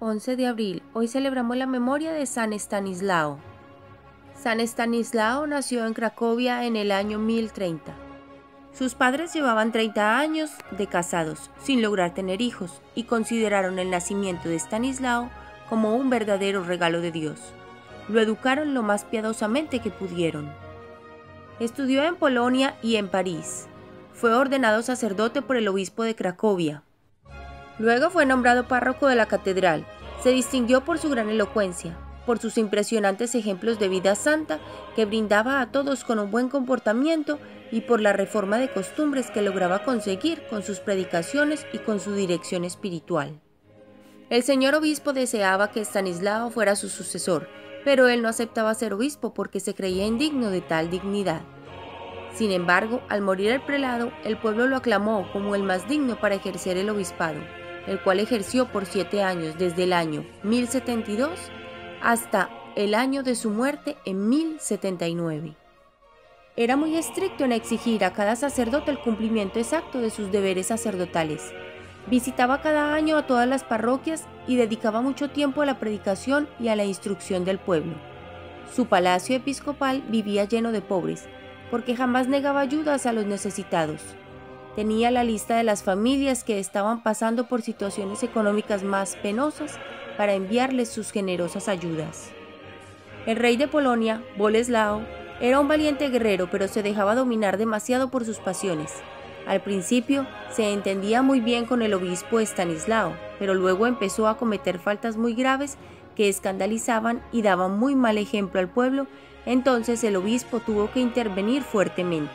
11 de abril. Hoy celebramos la memoria de San Estanislao. San Estanislao nació en Cracovia en el año 1030. Sus padres llevaban 30 años de casados, sin lograr tener hijos, y consideraron el nacimiento de Estanislao como un verdadero regalo de Dios. Lo educaron lo más piadosamente que pudieron. Estudió en Polonia y en París. Fue ordenado sacerdote por el obispo de Cracovia. Luego fue nombrado párroco de la catedral. Se distinguió por su gran elocuencia, por sus impresionantes ejemplos de vida santa que brindaba a todos con un buen comportamiento y por la reforma de costumbres que lograba conseguir con sus predicaciones y con su dirección espiritual. El señor obispo deseaba que Estanislao fuera su sucesor, pero él no aceptaba ser obispo porque se creía indigno de tal dignidad. Sin embargo, al morir el prelado, el pueblo lo aclamó como el más digno para ejercer el obispado, el cual ejerció por 7 años desde el año 1072 hasta el año de su muerte en 1079. Era muy estricto en exigir a cada sacerdote el cumplimiento exacto de sus deberes sacerdotales. Visitaba cada año a todas las parroquias y dedicaba mucho tiempo a la predicación y a la instrucción del pueblo. Su palacio episcopal vivía lleno de pobres, porque jamás negaba ayudas a los necesitados. Tenía la lista de las familias que estaban pasando por situaciones económicas más penosas para enviarles sus generosas ayudas. El rey de Polonia, Boleslao, era un valiente guerrero, pero se dejaba dominar demasiado por sus pasiones. Al principio se entendía muy bien con el obispo Estanislao, pero luego empezó a cometer faltas muy graves que escandalizaban y daban muy mal ejemplo al pueblo. Entonces el obispo tuvo que intervenir fuertemente.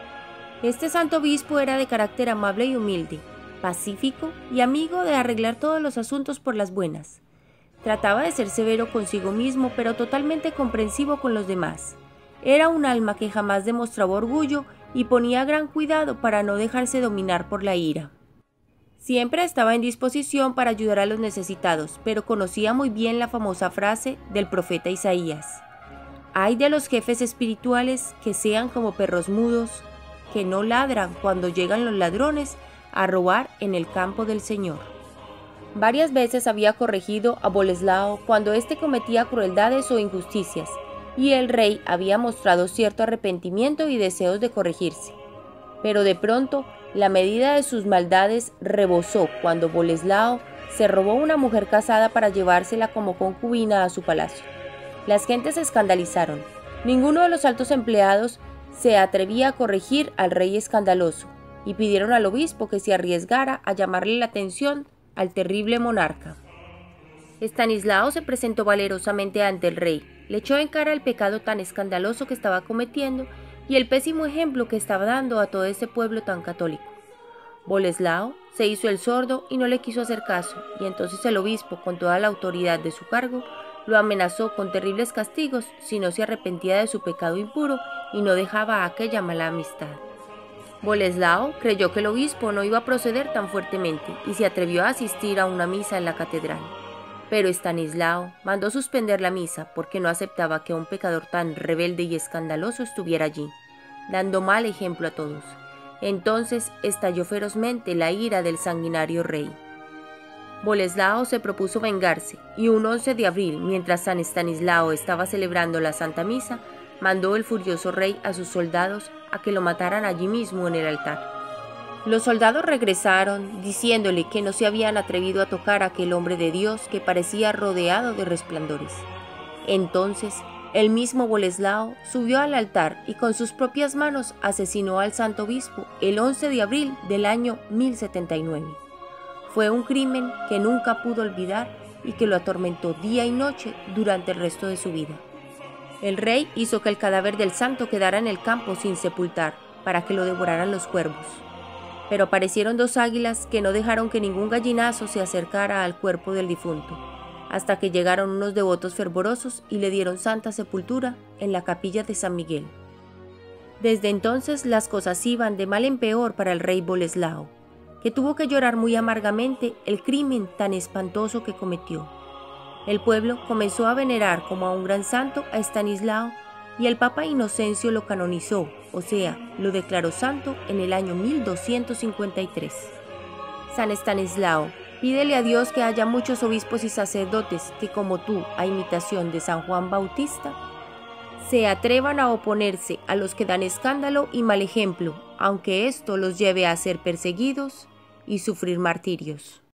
Este santo obispo era de carácter amable y humilde, pacífico y amigo de arreglar todos los asuntos por las buenas. Trataba de ser severo consigo mismo, pero totalmente comprensivo con los demás. Era un alma que jamás demostraba orgullo y ponía gran cuidado para no dejarse dominar por la ira. Siempre estaba en disposición para ayudar a los necesitados, pero conocía muy bien la famosa frase del profeta Isaías: «Ay de los jefes espirituales que sean como perros mudos, que no ladran cuando llegan los ladrones a robar en el campo del Señor». Varias veces había corregido a Boleslao cuando éste cometía crueldades o injusticias, y el rey había mostrado cierto arrepentimiento y deseos de corregirse. Pero de pronto, la medida de sus maldades rebosó cuando Boleslao se robó una mujer casada para llevársela como concubina a su palacio. Las gentes se escandalizaron. Ninguno de los altos empleados se atrevía a corregir al rey escandaloso, y pidieron al obispo que se arriesgara a llamarle la atención al terrible monarca. Estanislao se presentó valerosamente ante el rey, le echó en cara el pecado tan escandaloso que estaba cometiendo y el pésimo ejemplo que estaba dando a todo ese pueblo tan católico. Boleslao se hizo el sordo y no le quiso hacer caso, y entonces el obispo, con toda la autoridad de su cargo, lo amenazó con terribles castigos si no se arrepentía de su pecado impuro y no dejaba aquella mala amistad. Boleslao creyó que el obispo no iba a proceder tan fuertemente y se atrevió a asistir a una misa en la catedral. Pero Estanislao mandó suspender la misa porque no aceptaba que un pecador tan rebelde y escandaloso estuviera allí, dando mal ejemplo a todos. Entonces estalló ferozmente la ira del sanguinario rey. Boleslao se propuso vengarse y un 11 de abril, mientras San Estanislao estaba celebrando la Santa Misa, mandó el furioso rey a sus soldados a que lo mataran allí mismo en el altar. Los soldados regresaron diciéndole que no se habían atrevido a tocar a aquel hombre de Dios que parecía rodeado de resplandores. Entonces el mismo Boleslao subió al altar y con sus propias manos asesinó al santo obispo el 11 de abril del año 1079. Fue un crimen que nunca pudo olvidar y que lo atormentó día y noche durante el resto de su vida. El rey hizo que el cadáver del santo quedara en el campo sin sepultar, para que lo devoraran los cuervos. Pero aparecieron 2 águilas que no dejaron que ningún gallinazo se acercara al cuerpo del difunto, hasta que llegaron unos devotos fervorosos y le dieron santa sepultura en la capilla de San Miguel. Desde entonces las cosas iban de mal en peor para el rey Boleslao, que tuvo que llorar muy amargamente el crimen tan espantoso que cometió. El pueblo comenzó a venerar como a un gran santo a Estanislao y el Papa Inocencio lo canonizó, o sea, lo declaró santo en el año 1253. San Estanislao, Pídele a Dios que haya muchos obispos y sacerdotes que, como tú, a imitación de San Juan Bautista, se atrevan a oponerse a los que dan escándalo y mal ejemplo, aunque esto los lleve a ser perseguidos y sufrir martirios.